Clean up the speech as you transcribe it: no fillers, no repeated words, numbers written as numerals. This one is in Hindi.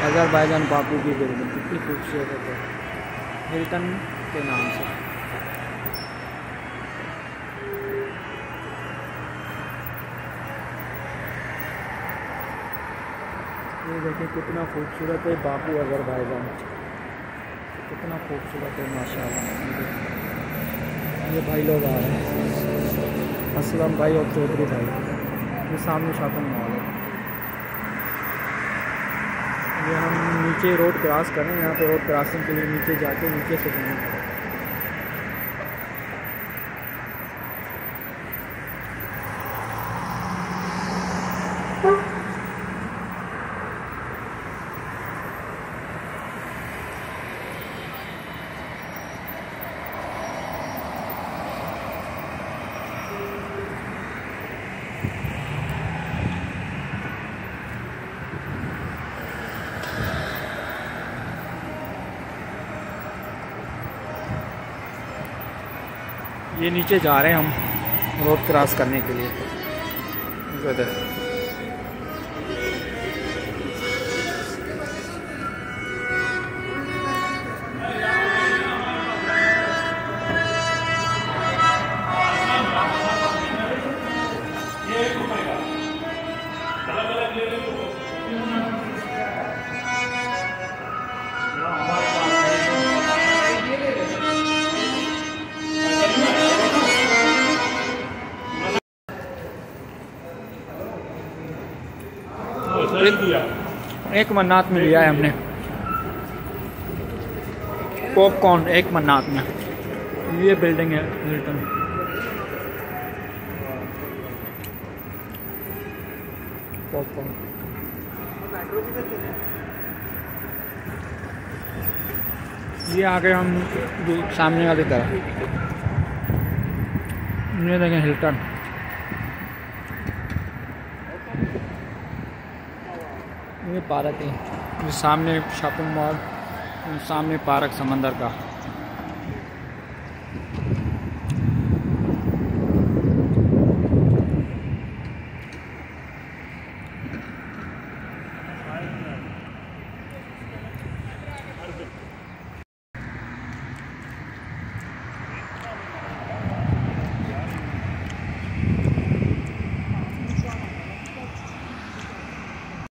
अज़रबैजान बापू की बिल्डिंग कितनी खूबसूरत है, हिल्टन के नाम से। ये देखिए कितना खूबसूरत है बापू अज़रबैजान, कितना खूबसूरत है माशाल्लाह। ये भाई लोग आ रहे हैं, असलम भाई और चौधरी भाई। ये सामने शॉपिंग मॉल है। ये हम नीचे रोड क्रॉस कर रहे हैं, यहाँ पे रोड क्रॉसिंग के लिए नीचे जाके नीचे से जाना पड़ेगा। ये नीचे जा रहे हैं हम रोड क्रॉस करने के लिए। एक मन्नात में लिया है हमने पॉपकॉर्न, एक मन्नात में। ये बिल्डिंग है हिल्टन। पॉपकॉर्न ये आगे हम सामने वाली तरफ, ये देखें हिल्टन। ये पार्क है, ये सामने शॉपिंग मॉल, सामने पार्क समंदर का।